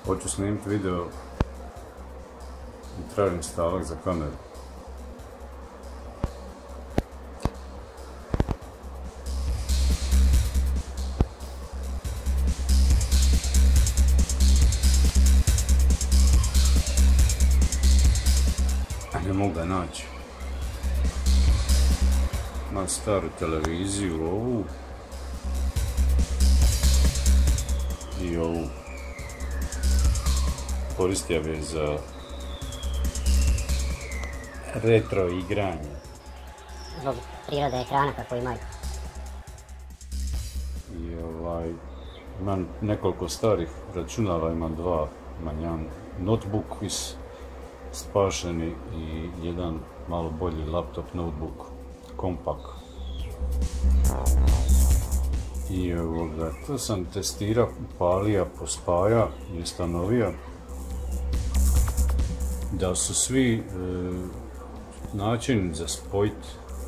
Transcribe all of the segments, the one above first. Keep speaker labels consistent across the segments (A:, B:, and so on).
A: Hoću snimiti video i tražim stavak za kameru. Ne mogu ga naći. Imam staru televiziju, ovu i ovu. Koristio bi za retro igranje.
B: Zbog prirode ekrana kako imaju.
A: I imam nekoliko starih računala, imam dva. Imam jedan notebook spašeni i jedan malo bolji laptop notebook, kompak. I to sam testirao, palija, pospaja i ustanovio da su svi načini za spojiti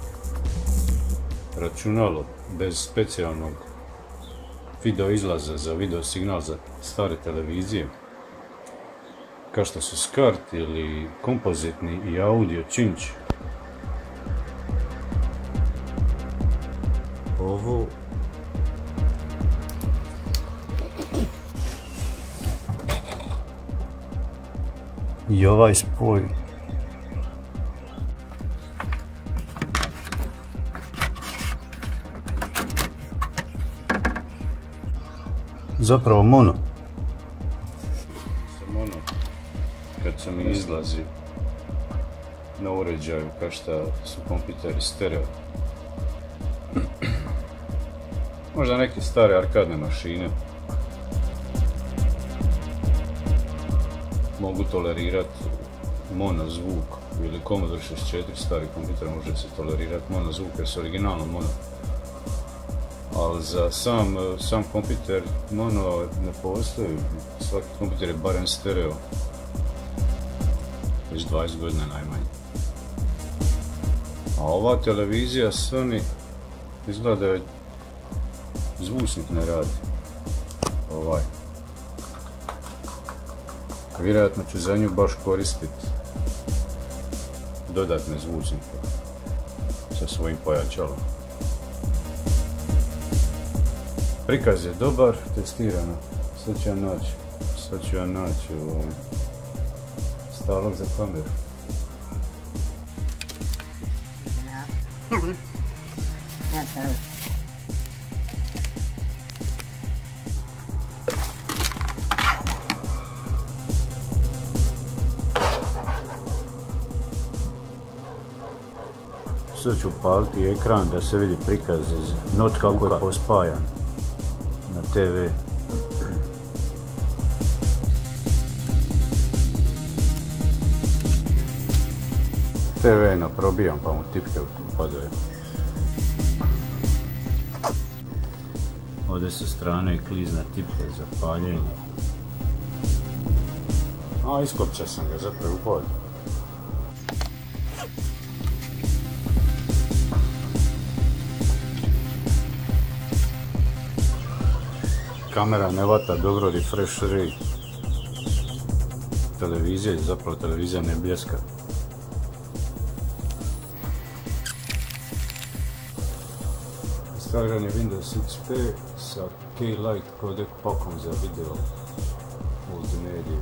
A: računalo bez specijalnog video izlaza za video signal za stare televizije, kao što su SCART ili kompozitni i audio cinch. Ovo i ovaj spoj zapravo mono. Kad sam izlazi na uređaju kao što su kompjuteri stereo. Možda neke stare arkadne mašine mogu tolerirati mono zvuk, ili Commodore 64 stari kompjuter može se tolerirati mono zvuk jer su originalno mono. Ali za sam kompjuter mono ne postoji, svaki kompjuter je barem stereo. Već 20 godina najmanje. A ova televizija Sony izgleda da zvučnik ne radi. Vjerojatno ću za nju baš koristiti dodatne zvučnike sa svojim pojačalom. Prikaz je dobar, testirano. Sad ću ja naći stavak za kameru. Sad ću upaliti ekran da se vidi prikaz iz not kako je pospajan na TV. TV je naprobijan pa mu tipke upadaju. Ovdje sa strane je klizna tipka za paljenje. A, iskopčao sam ga, zapravo upalio. Kamera ne vata dobro refresh rate. Televizija ne bljeska. Instaliran je Windows XP sa K-Lite codec pakom za video multimediju.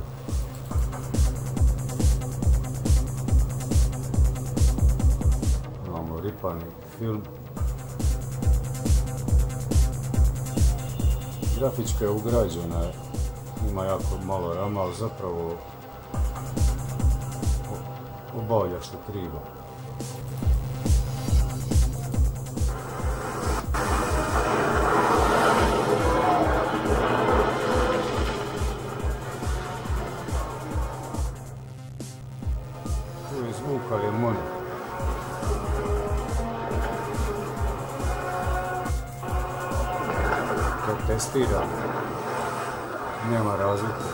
A: Imamo ripani film. Grafička je ugrađena, ima jako malo rama, ali zapravo obavlja što treba. Tu je zvuk, ali je mono. Kad testiram, nema razlike.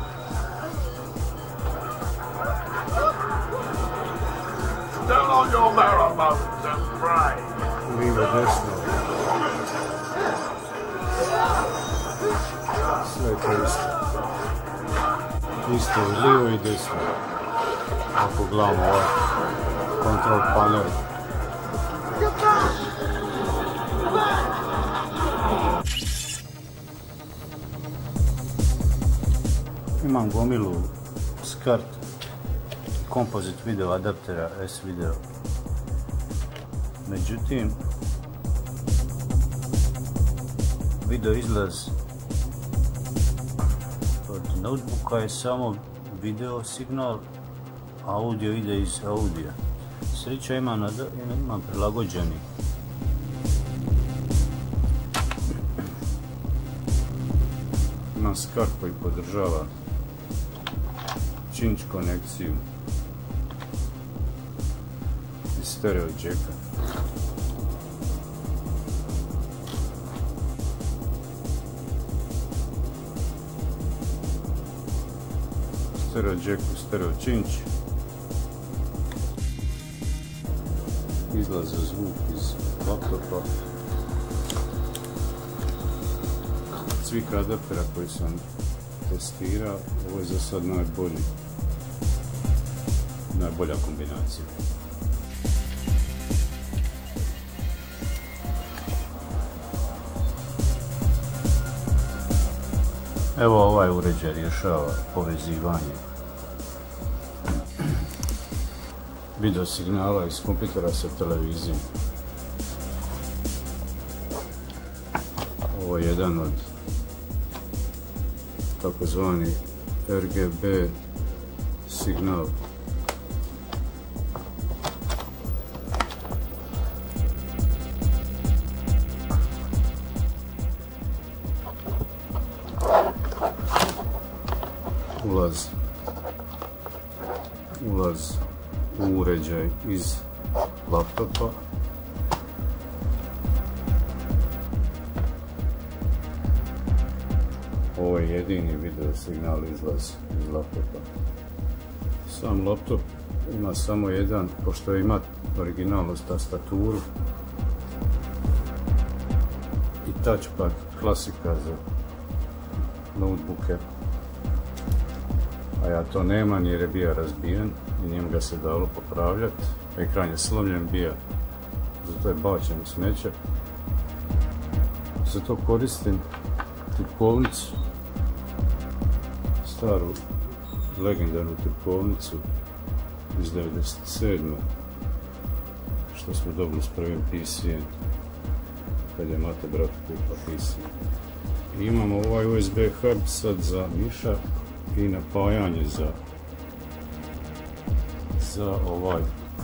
C: Down on your marrow bones and pray.
A: Lijevo, desno. Sve je to isto. isto i lijevo i desno. Ako gledamo ovaj control panel. Imam gomilu SCART Composite video adaptera S-Video. Međutim, video izlaz od notebooka je samo video signal, audio ide iz audio. Sreća imam prilagođeni imam SCART koji podržava cinch konekciju iz stereo jacka. Stereo jack u stereo cinch. Izlaze zvuk iz laptopa. Cvik adaptera koji sam testirao, ovo je za sad najbolja kombinacija. Evo ovaj uređaj rješava povezivanje video signala iz kompjutera sa televizijom. Ovo je jedan od takozvani RGB signal. Ulaz u uređaj iz laptopa. Ovo je jedini video signal izlaz iz laptopa. Sam laptop ima samo jedan, pošto ima originalnu tastaturu i touchpad, klasika za notebooke. A ja to nemam jer je bio razbijen i njim ga se dalo popravljati. Ekran je slomljen bio, zato je bačen u smeće. Zato koristim tipkovnicu, staru legendarnu tipkovnicu iz 97. što smo dobili s prvim PC-em kad je mate brat kupila PC. I imamo ovaj USB hub sad za miša i napajanje za ovaj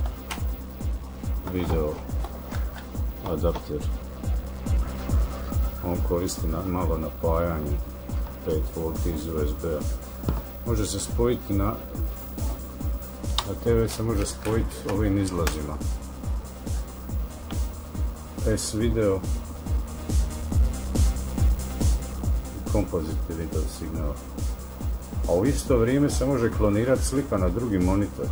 A: video adapter. On koristi malo napajanje 5V iz USB-a. Može se spojiti na TV se može spojiti ovim izlazima. S-Video i Composite video signal. A u isto vrijeme se može klonirati slika na drugi monitor.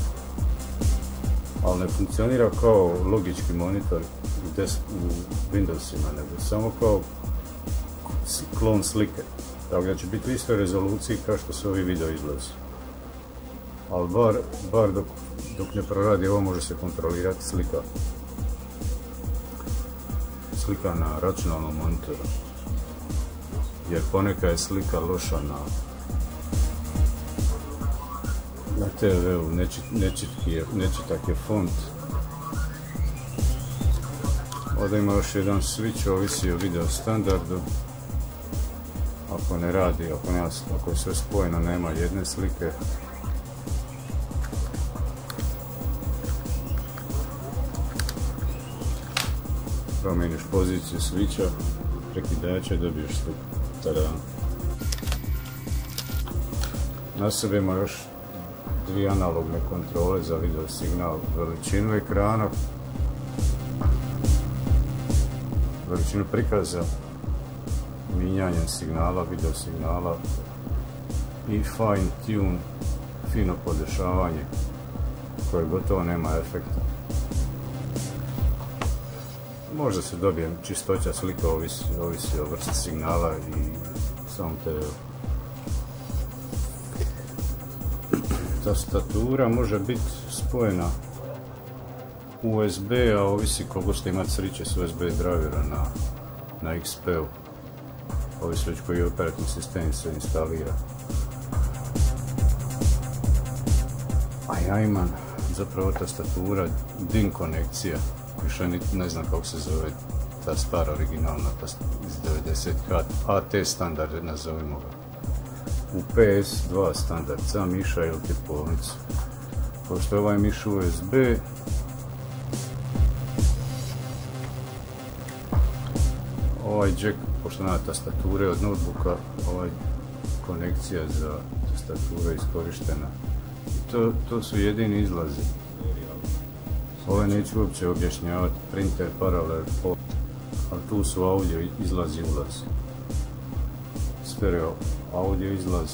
A: Ali ne funkcionira kao logički monitor u Windowsima, nego samo kao klon slike. Tako da će biti u istoj rezoluciji kao što su ovi video izlazi. Ali bar dok ne proradi ovo može se kontrolirati slika na računalnom monitoru. Jer ponekad je slika loša na TV-u, nečitak je font. Ovdje ima još jedan switch, ovisi o video standardu. Ako ne radi, ako je sve spojeno, nema jedne slike. Promijeniš poziciju switcha, prekidača i dobiješ sliku. Tada. Na sebi ima još dvije analogne kontrole za video signal, veličinu ekrana, veličinu prikaza, mijenjanje signala, video signala i fine tune, fino podešavanje koje gotovo nema efekta. Možda se dobije čistoća slika, ovisi o vrsti signala i samom TV-u. tastatura može biti spojena USB, a ovisi koliko ste imati sreće s USB drivera na XP-u. Ovisi već koji operativni sistem se instalira. A ja imam zapravo tastatura DIN konekcija, više ne znam kako se zove ta stara originalna iz 90 AT standard, nazovimo ga. U PS2 standard, sa miša ili tipovnicu. Pošto je ovaj miš USB, ovaj jack, pošto nema tastature od notebooka, ovaj konekcija za tastature je iskorištena. To su jedini izlazi. Ove neću uopće objašnjavati, printer, paralel, ali tu su audio izlazi i ulazi. Stereo audio izlaz,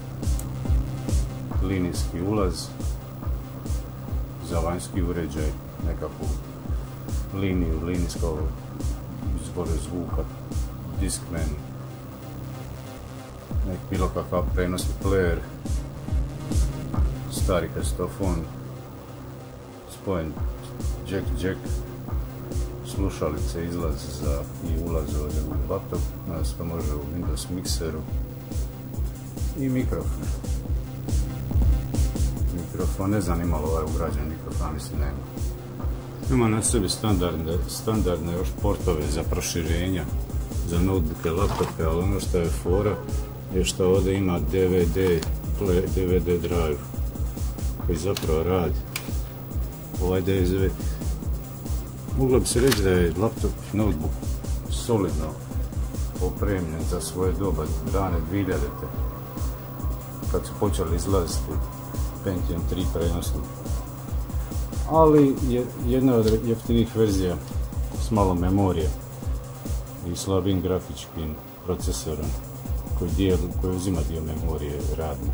A: linijski ulaz, za vanjski uređaj, nekakvu liniju, linijsko izbore zvuka, Discman, bilo kakav prenosni player, stari kasetofon, spojen jack, slušalice, izlaz i ulaz ovdje u laptop, nas to može u Windows mixeru i mikrofon. Mikrofon, ne znam imalo ovaj ugrađen mikrofon, mislim nema. Ima na sebi standardne još portove za proširenja za notebooke, laptope, ali ono što je fora je što ovdje ima DVD drive koji zapravo radi. Ovaj DSV. Moglo bi se reći da je laptop, notebook solidno opremljen za svoje doba, rane 2000-te, kad su počeli izlaziti Pentium 3 prenosni. Ali je jedna od jeftinih verzija s malo memorije i slabim grafičkim procesorom koji uzima dio memorije radno.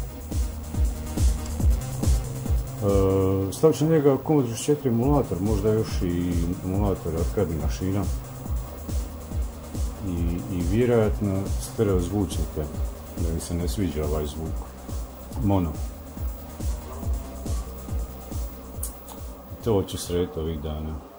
A: Stavit će njega Commodore 64 emulator, možda još i emulator arcade mašina i vjerojatno stereo zvučnike, da mi se ne sviđa ovaj zvuk, mono. To ću sretiti ovih dana.